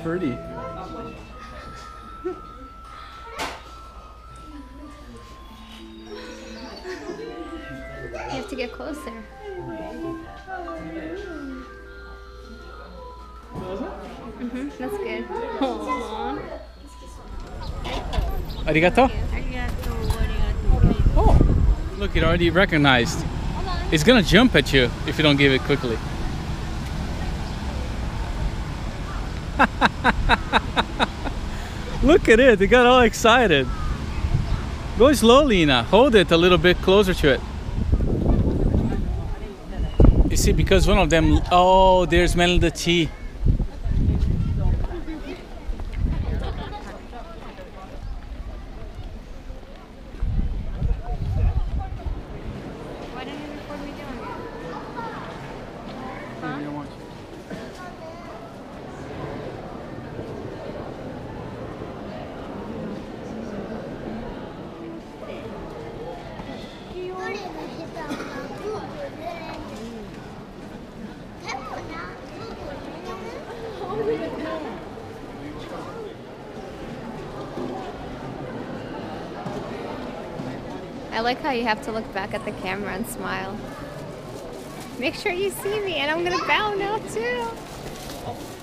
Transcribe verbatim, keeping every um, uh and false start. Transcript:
pretty. You have to get closer. Mm-hmm, that's good. Aww. Arigato. Oh, look, it already recognized. It's gonna jump at you if you don't give it quickly. Look at it, it got all excited. Go slowly, Ina. Hold it a little bit closer to it. You see, because one of them, oh, there's smelling the tea. Why didn't you record me doing it? Huh? I like how you have to look back at the camera and smile. Make sure you see me, and I'm gonna bow now too.